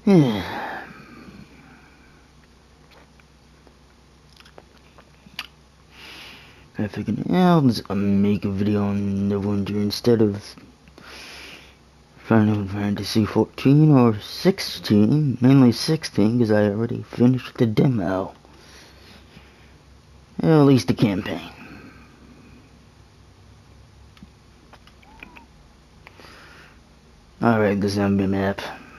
I figured, yeah, I'll just make a video on Neverwinter instead of Final Fantasy 14 or 16, mainly 16, because I already finished the demo. At least the campaign. Alright, the zombie map.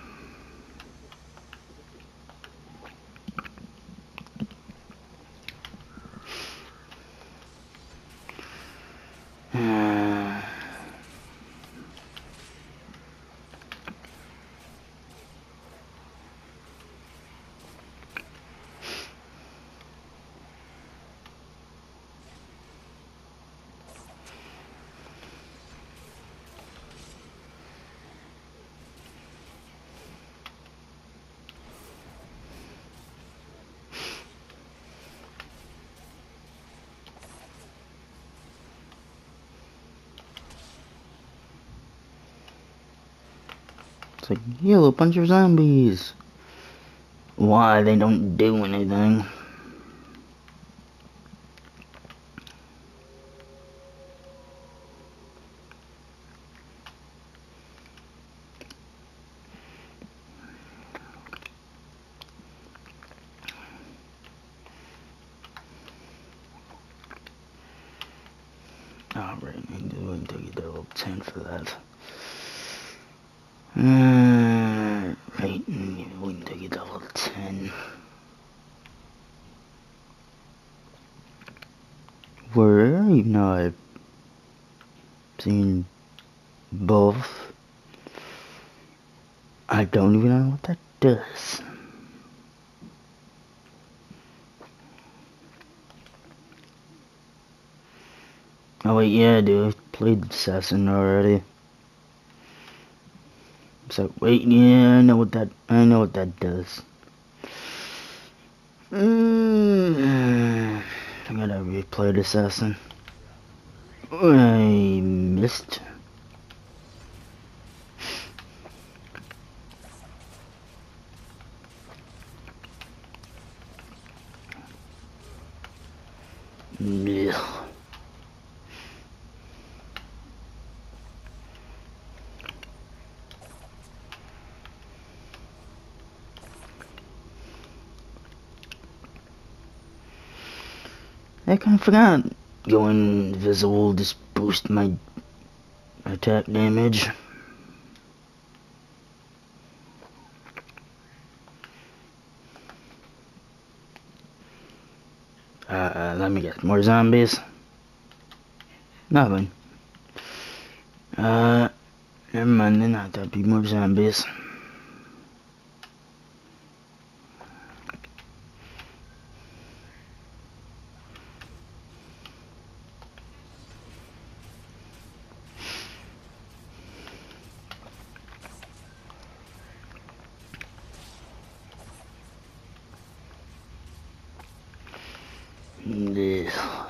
It's like, yo, a bunch of zombies. Why? They don't do anything. Alright, I'm going to get level 10 for that. Right, I'm going to get level 10. Where, even though I've seen both, I don't even know what that does. Oh wait, yeah, dude, I played Assassin already. So wait, yeah, I know what that does. I gotta replay Assassin. I missed. Ugh. I kinda forgot going invisible just boost my attack damage. Let me guess, more zombies? Nothing. Never mind, then I thought there'd be more zombies. Ugh.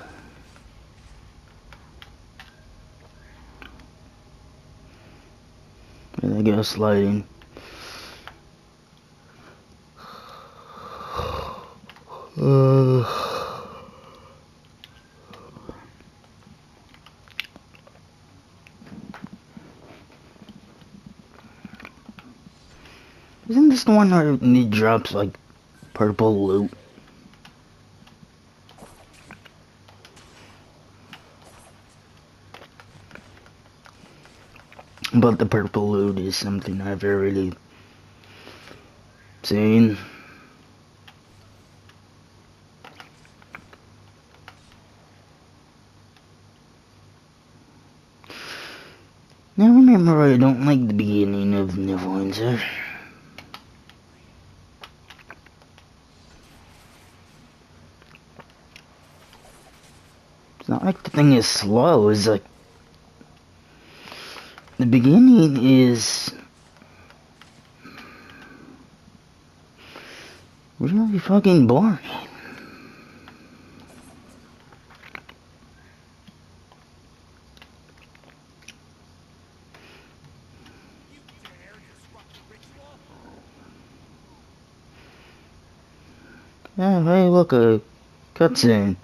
There they go, sliding. Isn't this the one where it drops like purple loot? But the purple loot is something I've already seen. Now remember, I don't like the beginning of Neverwinter. It's not like the thing is slow, it's like the beginning is really fucking boring. Oh, hey, look, a cutscene.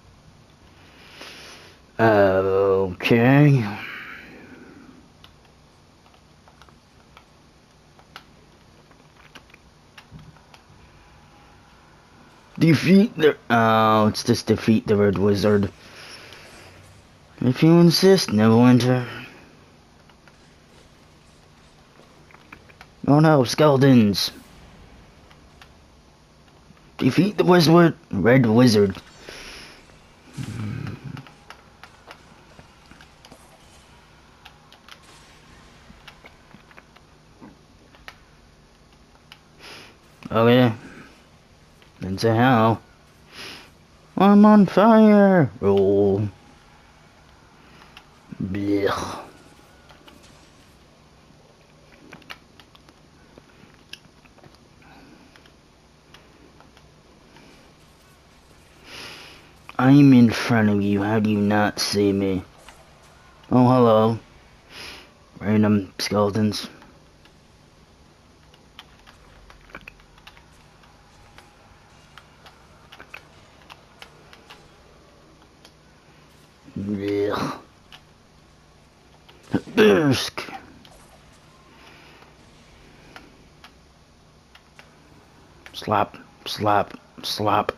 Okay. Defeat the... Oh, it's just defeat the Red Wizard. If you insist, Neverwinter. Oh no, skeletons. Defeat the wizard, Red Wizard. Okay. Then say how. I'm on fire. Roll. Blech. I'm in front of you. How do you not see me? Oh, hello. Random skeletons. Blech. Bursk. Slap, slap, slap.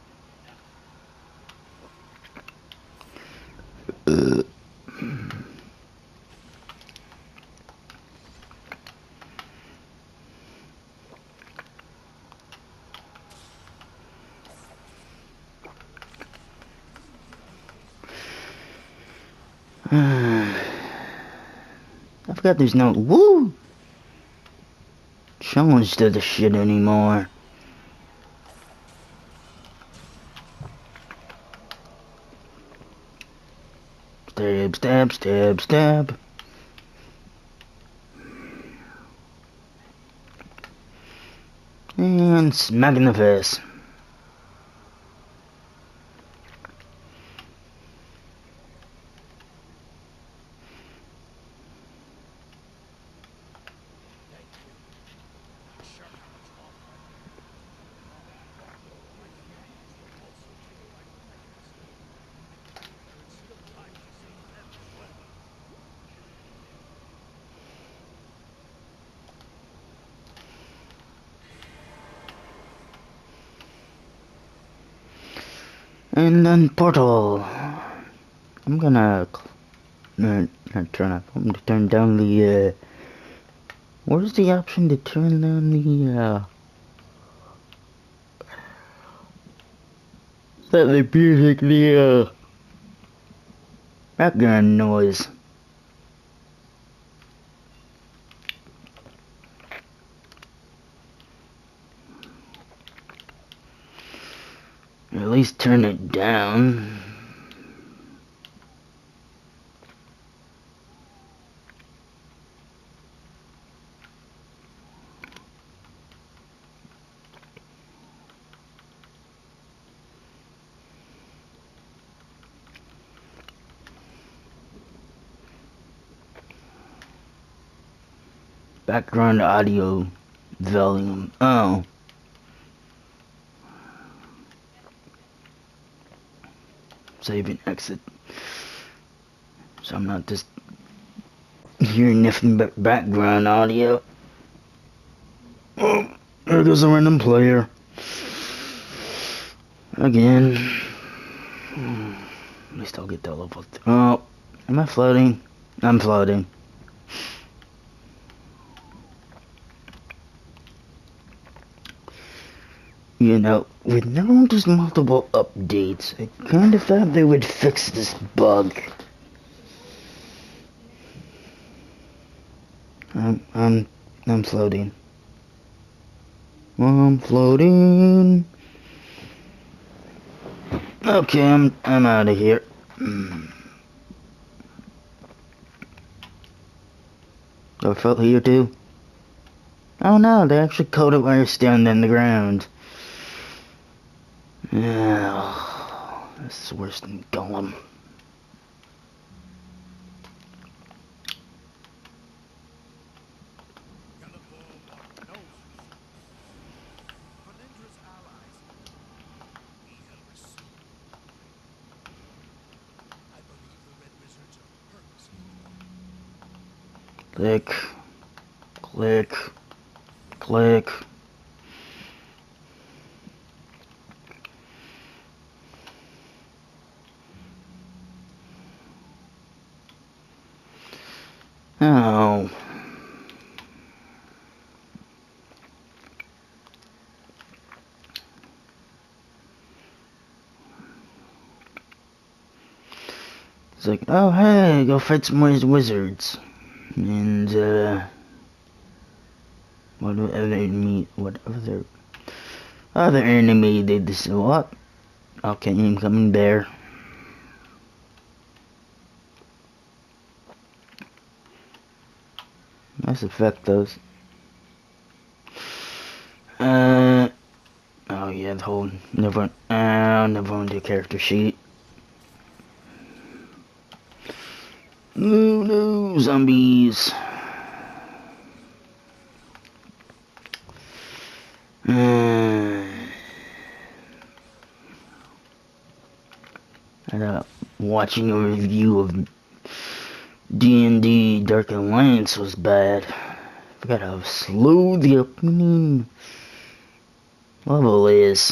I forgot there's no woo challenge to the shit anymore. Stab, stab, stab, stab. And smack in the face. And then portal. I'm gonna not turn up. I'm gonna turn down the where's the option to turn down the the music, the background noise. Or at least turn it down. Background audio volume. Oh. Save and exit. So I'm not just hearing nothing but background audio. Oh, there goes a random player. Again. At least I'll get that level. Oh, am I floating? I'm floating. You know, with Neverwinter's multiple updates, I kind of thought they would fix this bug. I'm floating. I'm floating. Okay, I'm out of here. I felt here too. Oh no, they actually coated wires down in the ground. Yeah, this is worse than Golem. Click. Click. Click. Oh. It's like, oh hey, go fight some wizards. And other enemy did this. What? Okay, incoming bear. Nice effect, those. Oh yeah, the whole never on the character sheet. No, zombies. Watching a review of D&D Dark Alliance was bad. Forgot how slow the opening level is.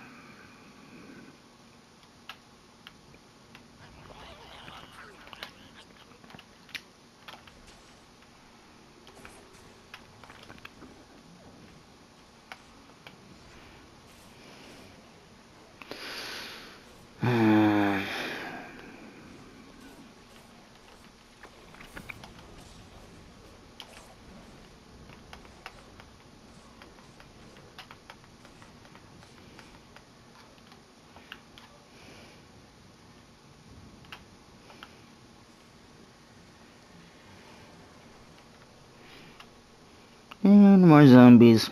And more zombies.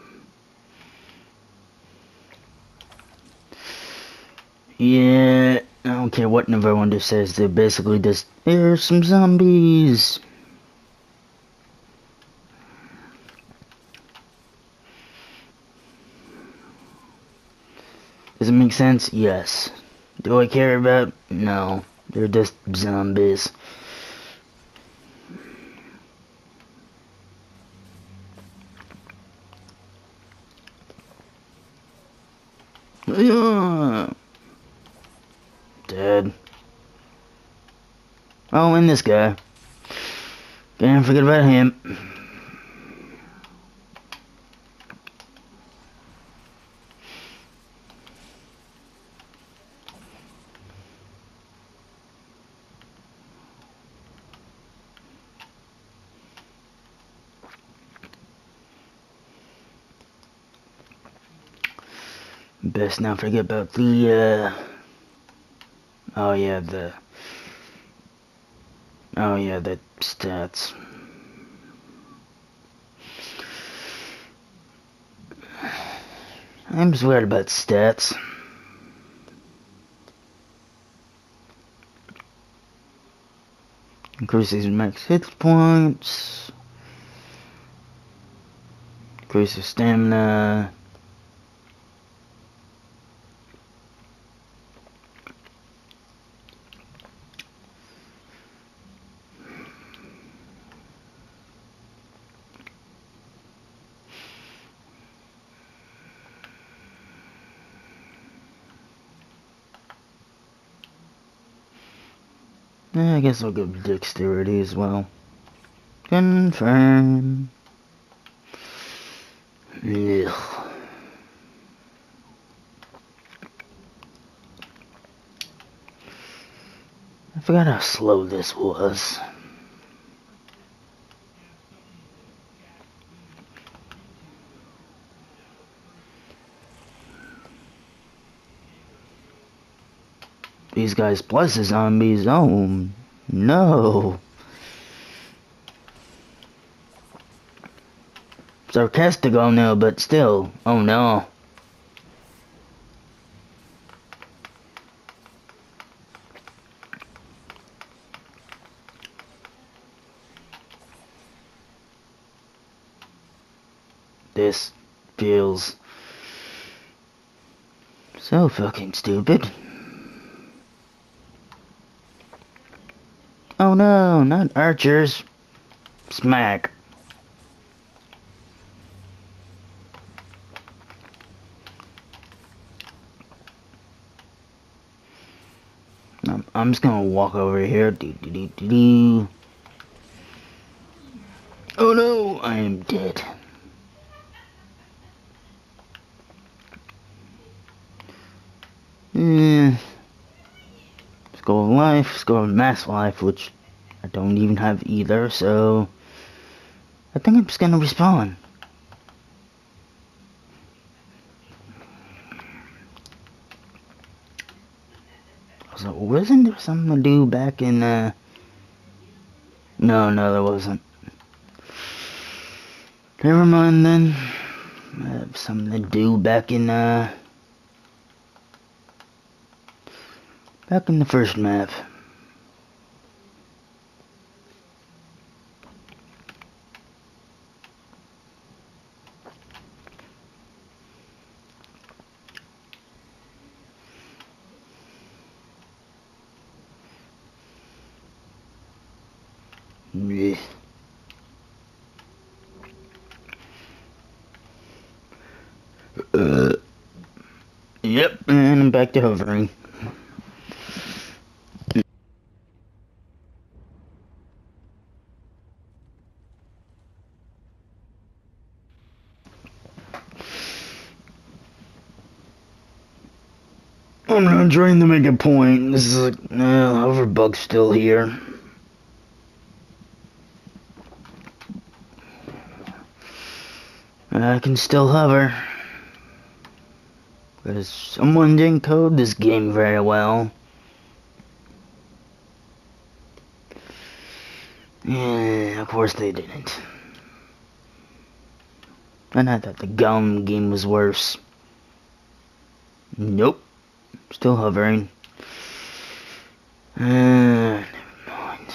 Yeah, I don't care what Neverwinter says, they're basically just, here's some zombies. Does it make sense? Yes. Do I care about? No. They're just zombies. Dead. Oh, and this guy. Can't forget about him. Best not forget about the, oh yeah, the stats. I'm just worried about stats. Increases max hit points. Increases stamina. I guess I'll go dexterity as well. Confirm. Ugh. I forgot how slow this was. These guys plus the zombies. Oh no. Sarcastic, oh no, but still. Oh no. This feels so fucking stupid. Oh no, not archers. Smack. I'm just gonna walk over here. Oh no, I am dead. Skull of life, skull of mass life, which I don't even have either, so I think I'm just gonna respawn. So wasn't there something to do back in no, there wasn't. Never mind then. I have something to do back in the first map. Yeah. Yep, and I'm back to hovering. I'm not trying to make a point. This is like, hoverbug's still here. I can still hover. Because someone didn't code this game very well. Yeah, of course they didn't. And I thought the Gum game was worse. Nope. Still hovering. Never mind.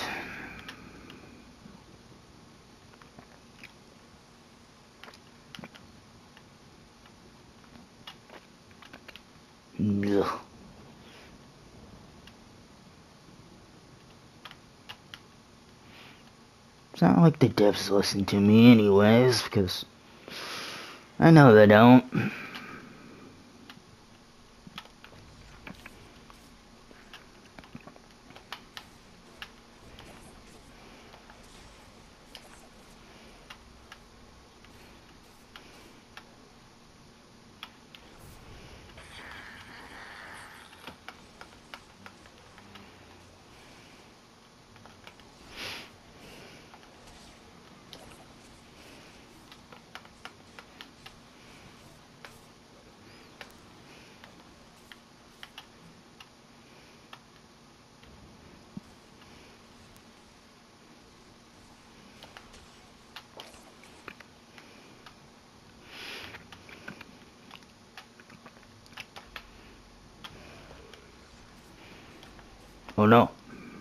Ugh. It's not like the devs listen to me anyways, because I know they don't. Oh no.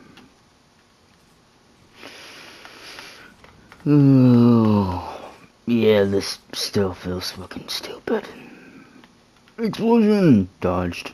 Ooh. Yeah, this still feels fucking stupid. Explosion! Dodged.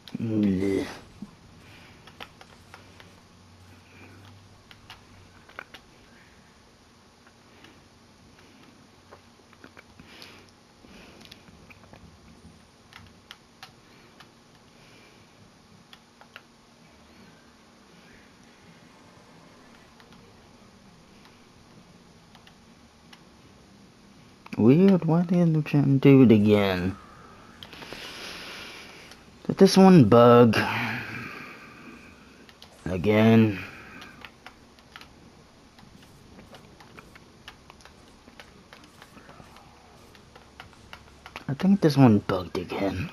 Ugh. Weird, why did they try and do it again? Did this one bug? Again? I think this one bugged again.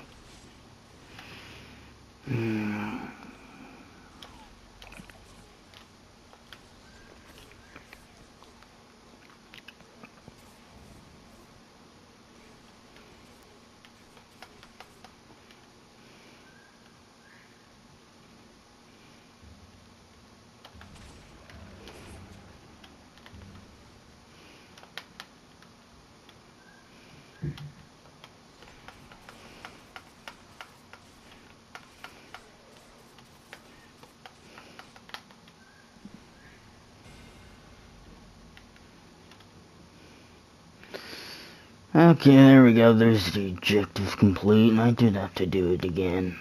Okay, there we go. There's the objective complete, and I did have to do it again.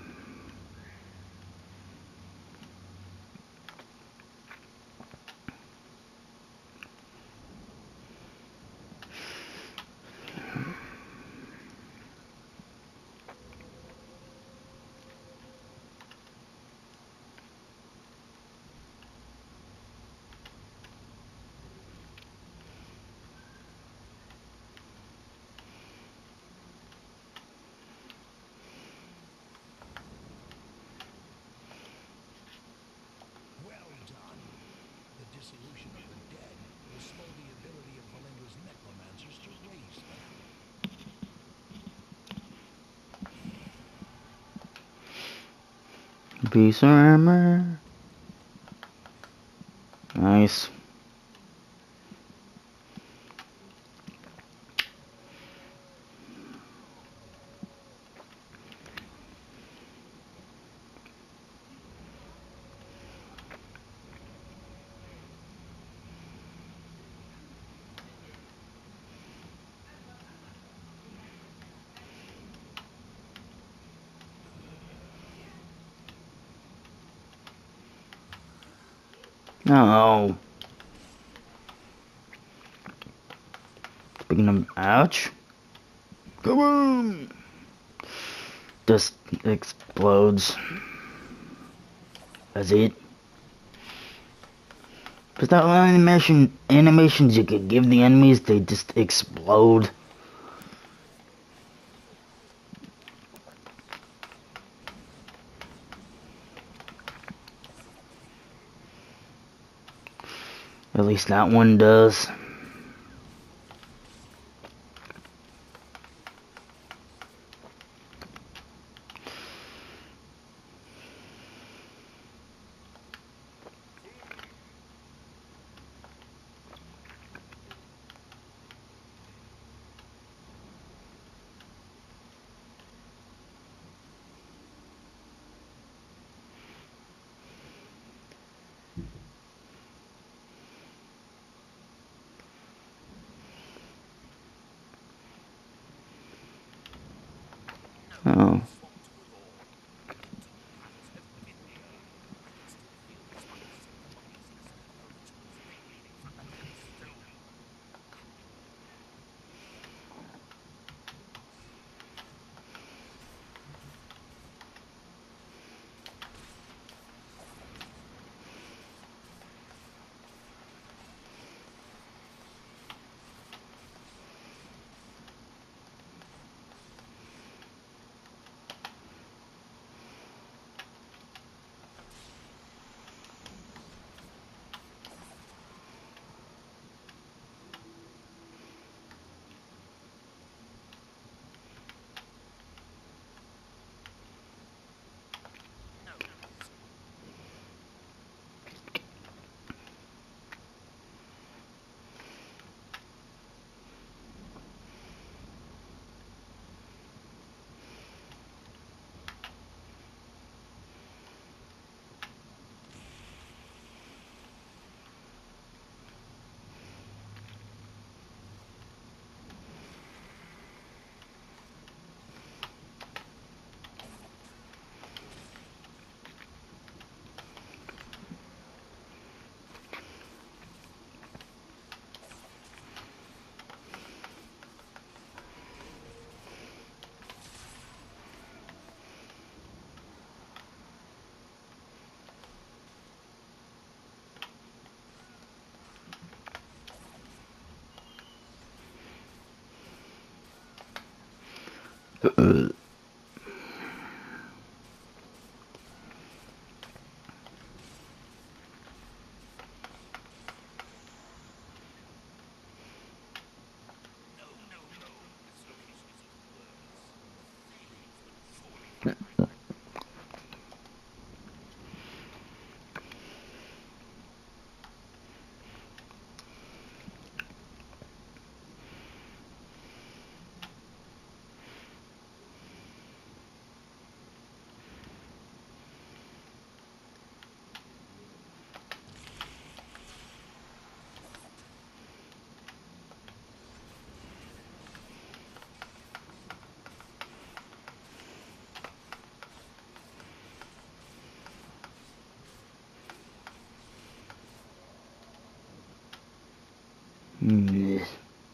Dissolution of the dead will slow the ability of Valendra's necromancers to raise them. Piece of armor. Nice. No. Speaking of, ouch. Come on. Just explodes. That's it. But that animations you could give the enemies, they just explode. At least that one does. Oh. Mm.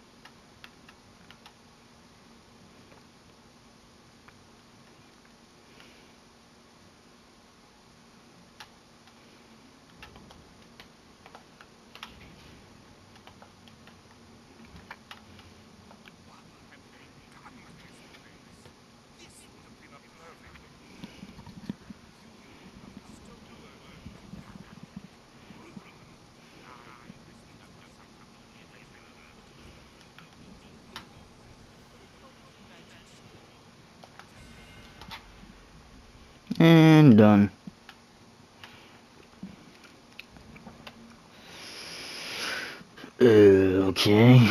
And done. Okay.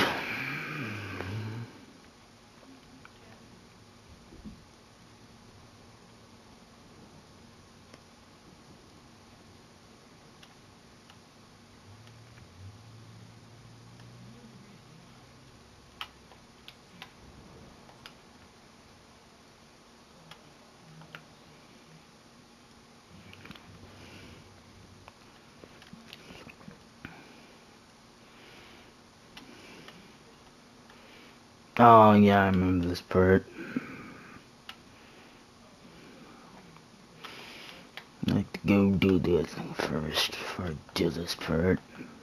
Oh yeah, I remember this part. I like to go do the other thing first before I do this part.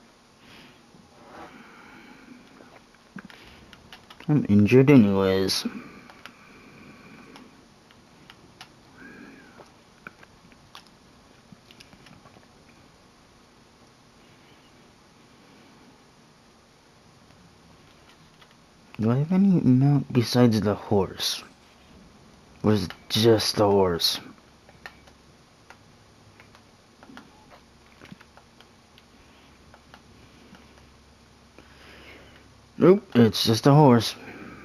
I'm injured anyways. Do I have any mount besides the horse? Or is it just the horse? Nope, it's just a horse.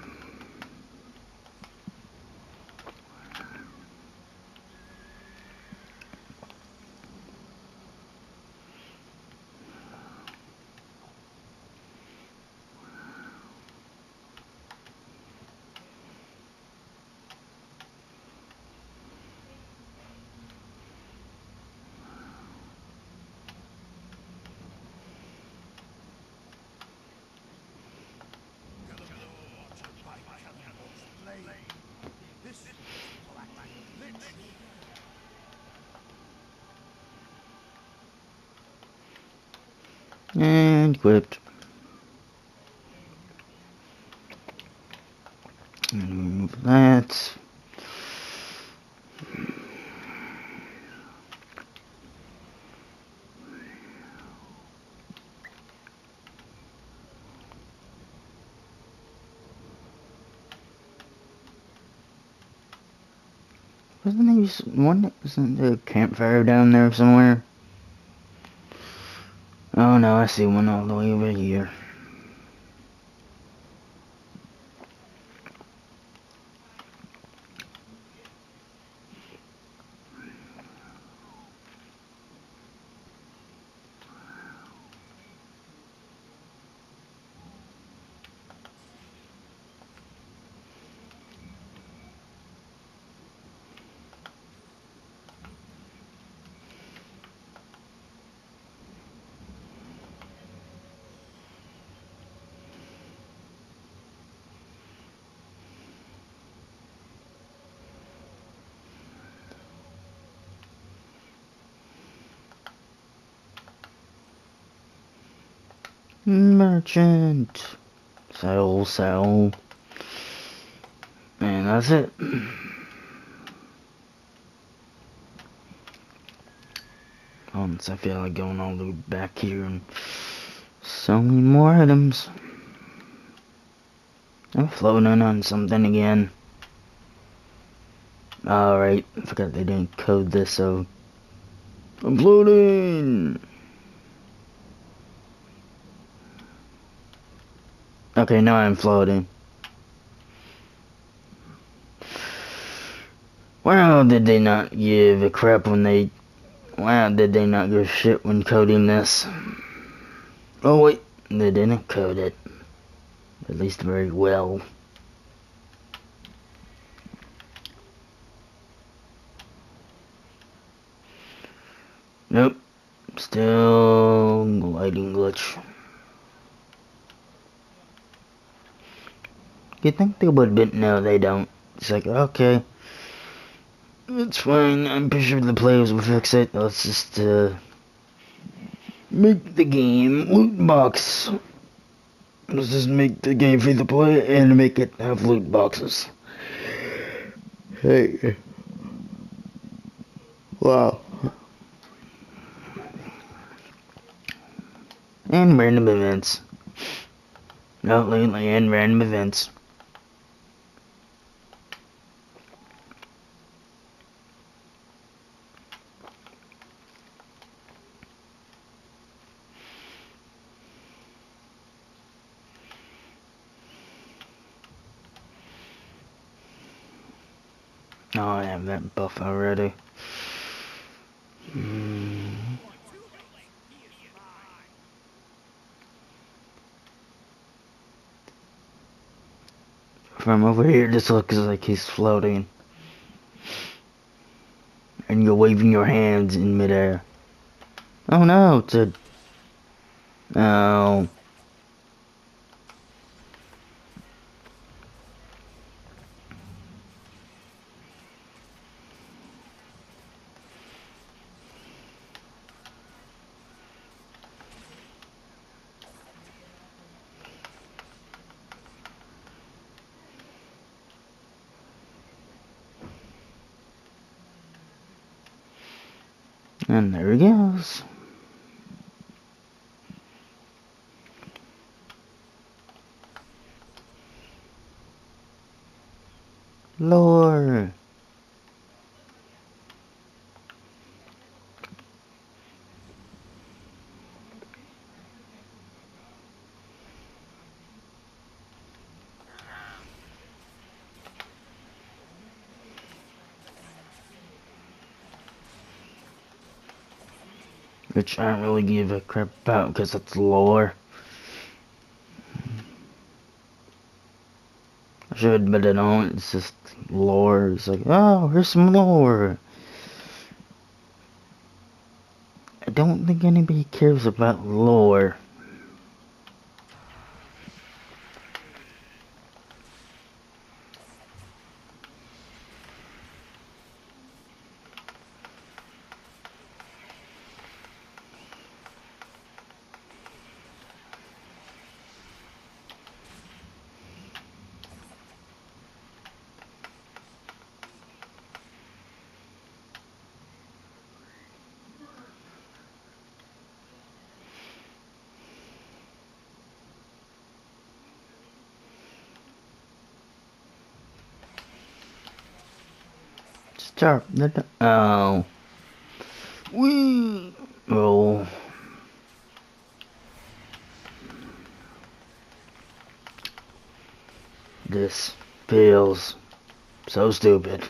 And equipped. And remove that. Wasn't there a campfire down there somewhere? Oh no, I see one all the way over here. Merchant. Sell. And that's it. Once I feel like going all the way back here and selling more items. I'm floating on something again. Alright, I forgot they didn't code this, so I'm floating! Okay, now I'm floating. Wow, did they not give a crap when they... Wow, did they not give a shit when coding this? Oh wait, they didn't code it. At least very well. Nope. Still lighting glitch. You think they would, but no, they don't. It's like, okay, it's fine. I'm pretty sure the players will fix it. Let's just make the game loot box. Let's just make the game free to play and make it have loot boxes. Hey. Wow. And random events. No, lately, and random events. Oh, I have that buff already. From over here, this looks like he's floating. And you're waving your hands in midair. Oh no, it's a... Oh. And there he goes. Lore. Which I don't really give a crap about because it's lore. I should, but I don't. It's just lore. It's like, oh, here's some lore. I don't think anybody cares about lore. Start the... Oh. Wee. Oh. This feels so stupid.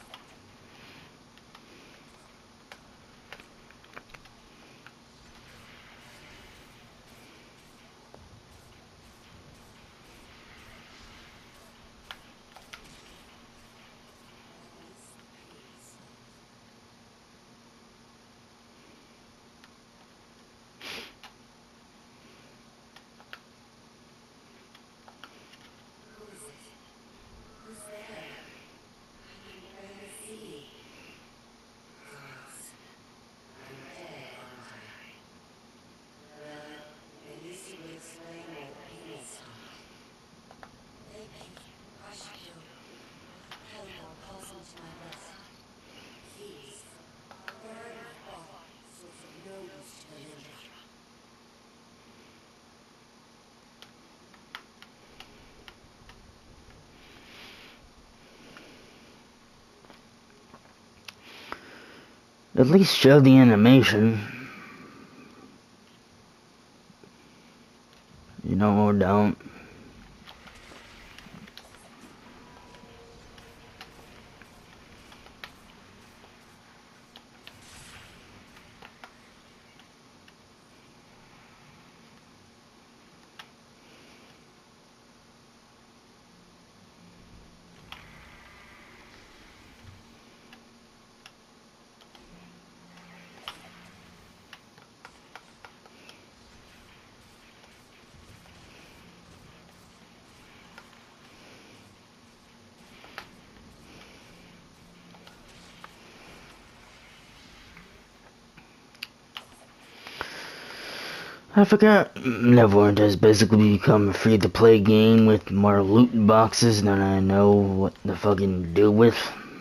At least show the animation. You know, or don't. I forgot Neverwinter has basically become a free-to-play game with more loot boxes than I know what to fucking do with.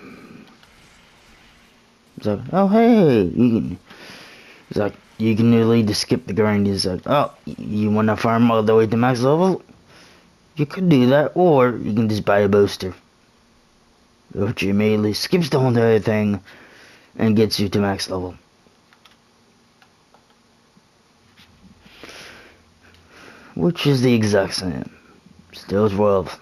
It's like, oh hey, it's like, you can literally just skip the grind. It's like, oh, you wanna farm all the way to max level? You could do that, or you can just buy a booster. Which immediately skips the whole entire thing and gets you to max level. Which is the exact same. Still 12.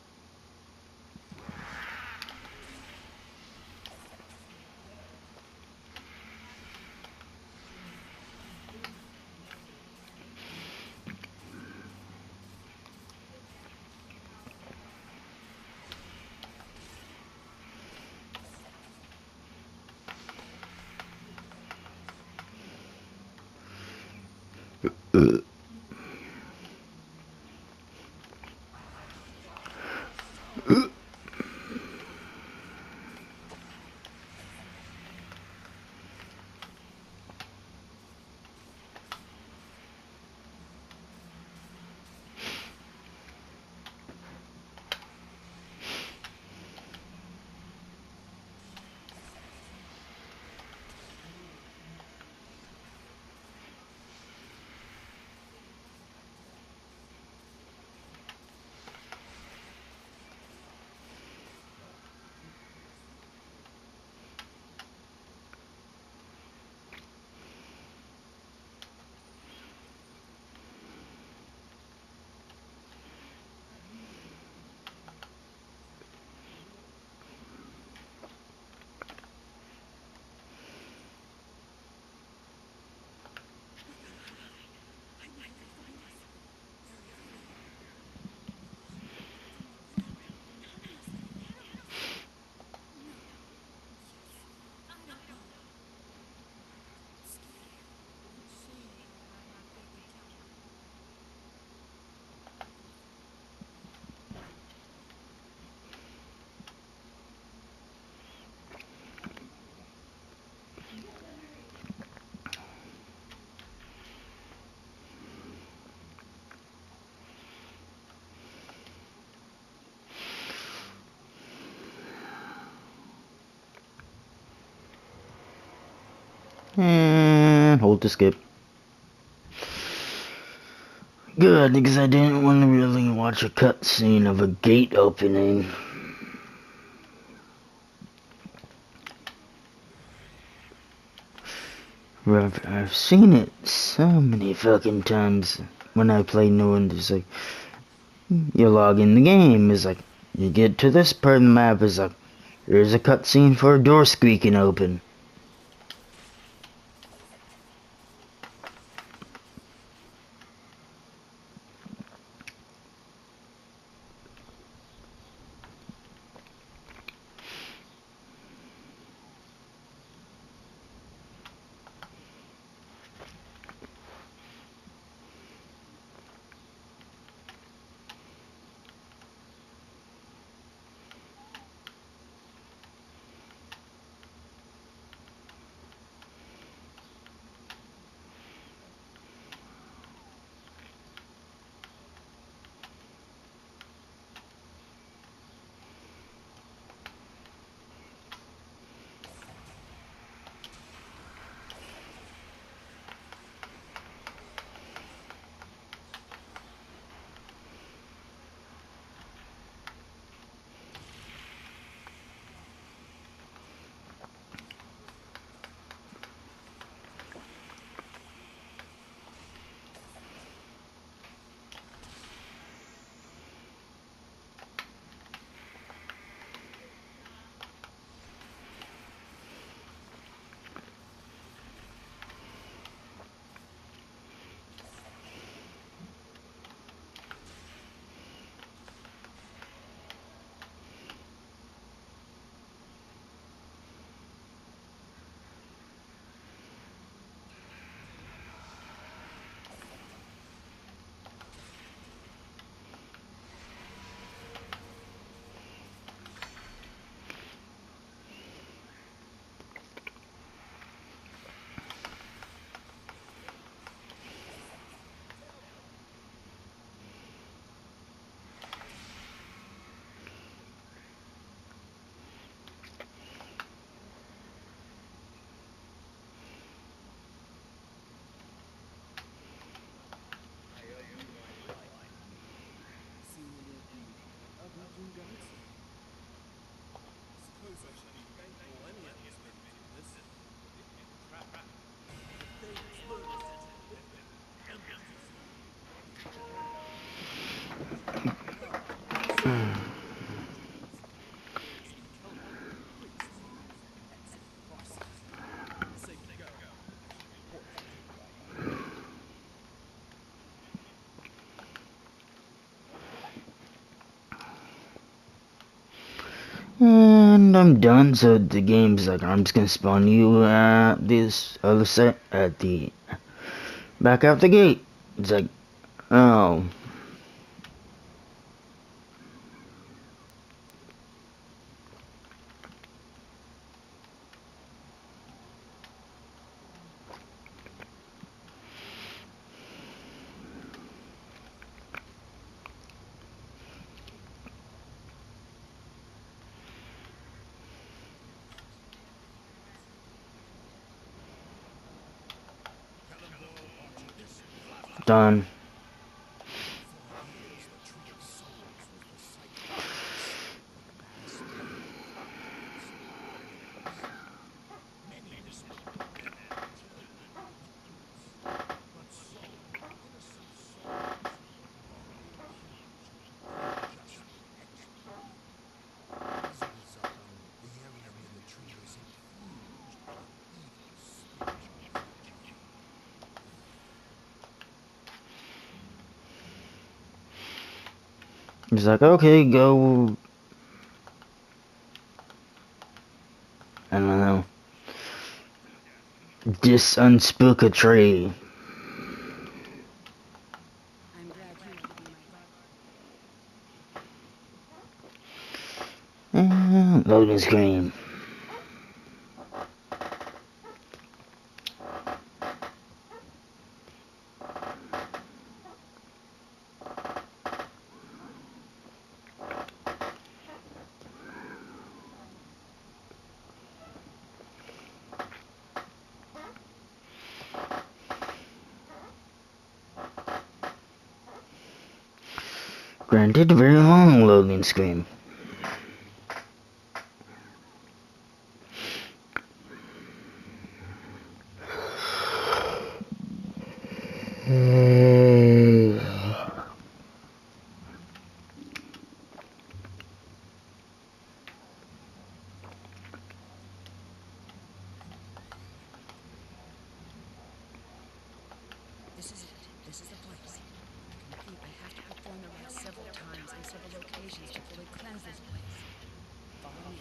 And hold to skip. Good, because I didn't want to really watch a cutscene of a gate opening. I've seen it so many fucking times when I play new ones. It's like, you log in the game, it's like, you get to this part of the map, it's like, there's a cutscene for a door squeaking open. And I'm done, so the game's like, I'm just gonna spawn you at this other set at the back out the gate. It's like, oh. Done. For years, the Tree of Souls was the sacred place where the Master interacted with its inhabitants. Many respected them and turned them into cults. But some innocent souls were wrongly accused and unjustly executed. As a result, the area near the tree was infused with an evil spiritual energy. He's like, okay, go. I don't know. Unspook a tree. I'm glad you will be my guide. Loading screen. Granted, very long loading screen. This is it. This is the place. To complete, I have to perform the rites several times in several locations to fully cleanse this place. Follow me.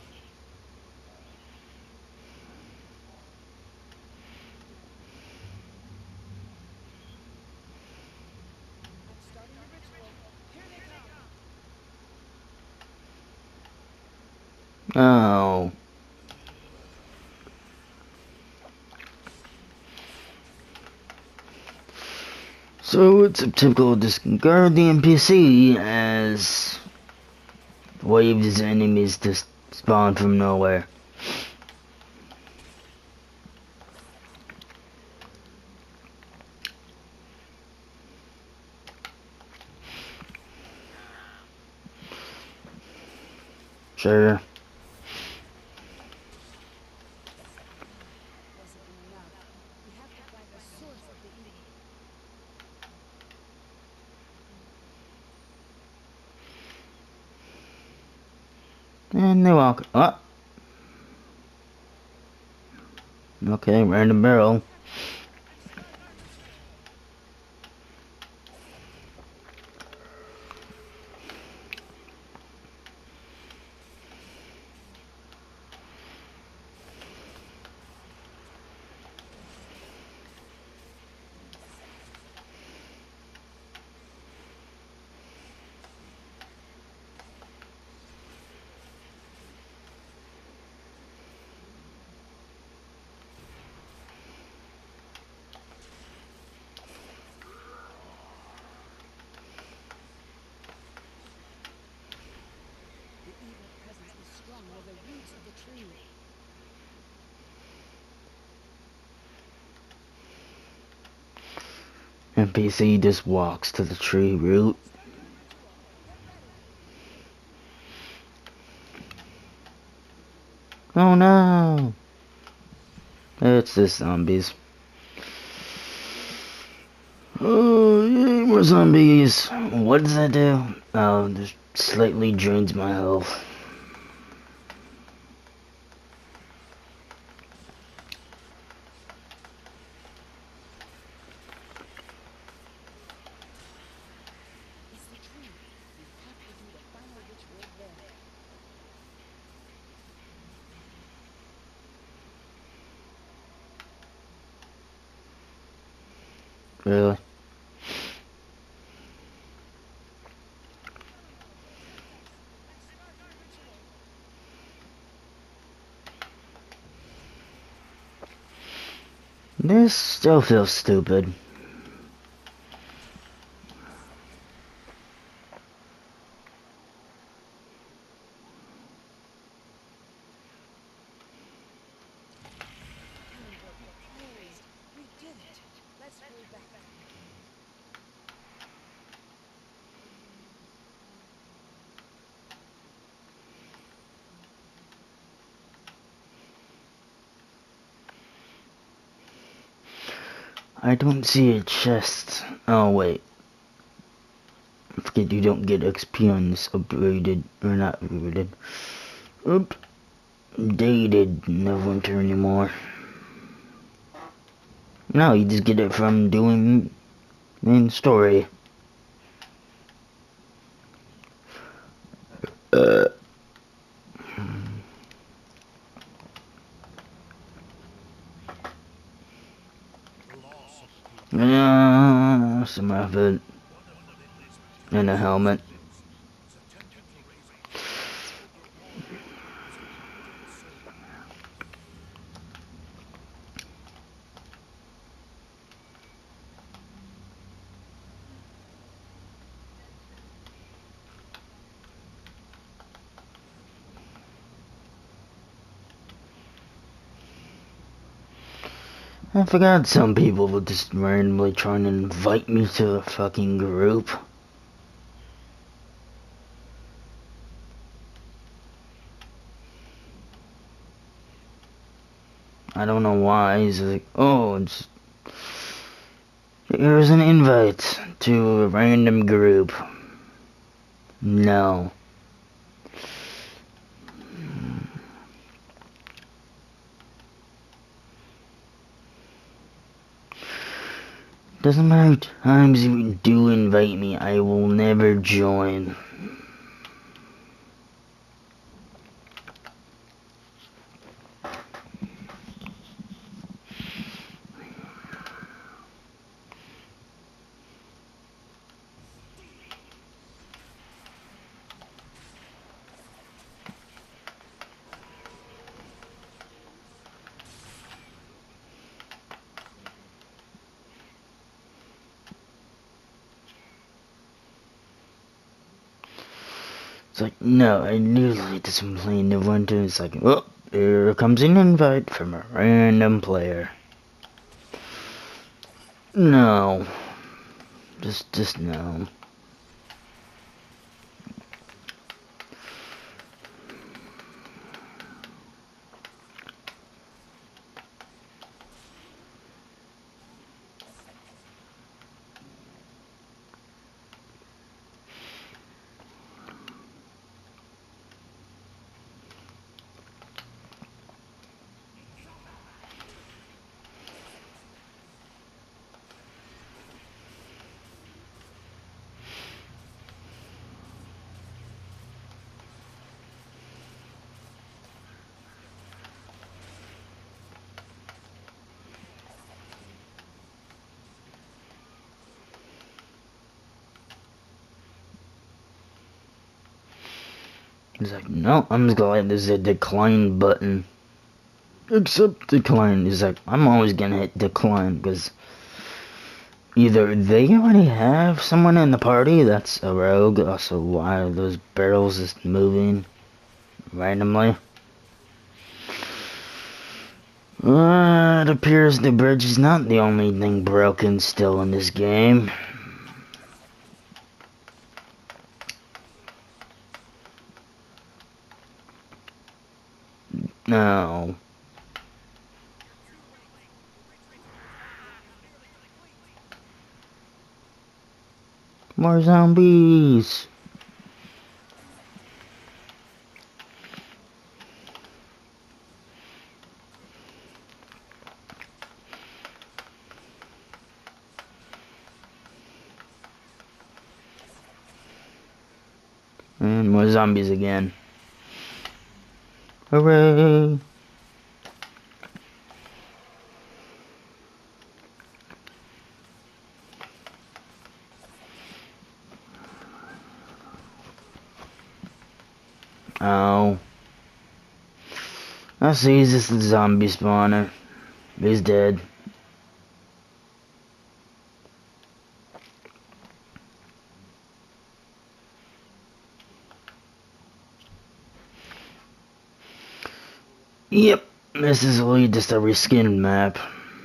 I'm starting the ritual. Here they come. Oh. So it's a typical discard the NPC as waves enemies to spawn from nowhere. Sure. Wasn't enough. We have to find the source of the evil. And they walk up. Okay, random barrel. The evil presence is strong near the roots of the tree. NPC just walks to the tree root. Starting the ritual. Get ready. Oh no! It's the zombies. Oh, yay, more zombies. What does that do? Oh, just slightly drains my health. It's the tree. We have to do the final ritual there. Really? This still feels stupid. Pennybrook, be praised. We did it. Let's hurry back. I don't see a chest. Oh wait. I forget you don't get XP on this upgraded, or not upgraded. Updated Neverwinter anymore. No, you just get it from doing main story. Some effort. And a helmet. I forgot some people were just randomly trying to invite me to the fucking group. I don't know why. He's like, oh, here's an invite to a random group. No. Doesn't matter how times you do invite me, I will never join. It's like, no, I literally just been playing Neverwinter. It's like, oh, here comes an invite from a random player. No. Just no. He's like, no, I'm just glad there's a decline button. Accept decline. He's like, I'm always gonna hit decline because either they already have someone in the party that's a rogue, also why are those barrels just moving randomly? It appears the bridge is not the only thing broken still in this game. No. More zombies. And more zombies again. Hooray! Oh. I see, he's just a zombie spawner. He's dead. Yep, this is really just a reskinned map.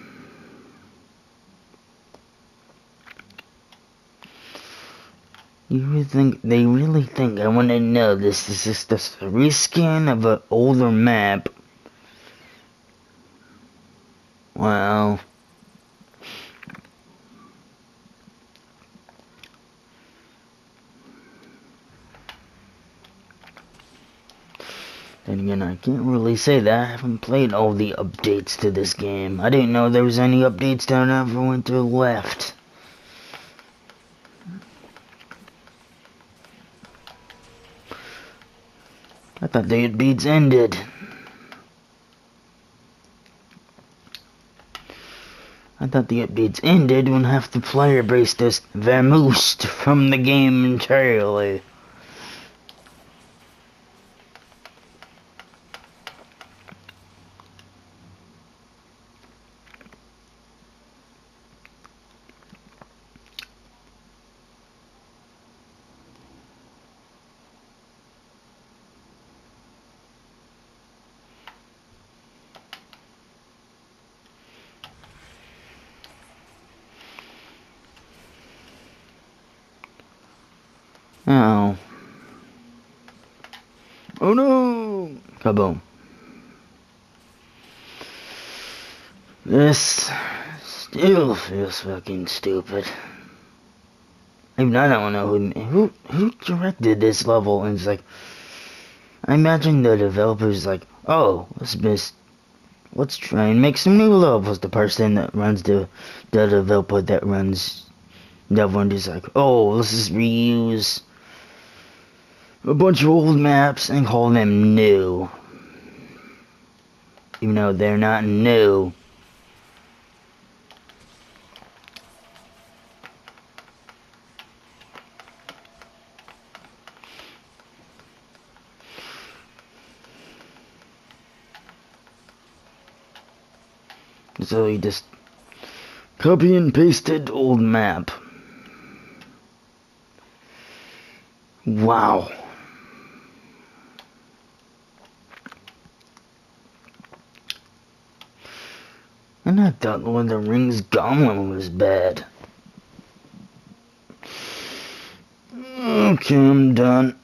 They really think I want to know this is just a reskin of an older map? Wow. Then again, I can't really say that. I haven't played all the updates to this game. I didn't know there was any updates down Neverwinter left. I thought the updates ended. I thought the updates ended when half the player base just vamoosed from the game entirely. Oh. Oh no! Kaboom. This still feels fucking stupid. Even I don't know who directed this level, and it's like, I imagine the developers like, oh, let's try and make some new levels. The person that runs the developer that runs Neverwinter is like, oh, let's just reuse a bunch of old maps and call them new. Even though they're not new. So he just copy and pasted old map. Wow. And I thought Lord of the Rings Gollum was bad. Okay, I'm done.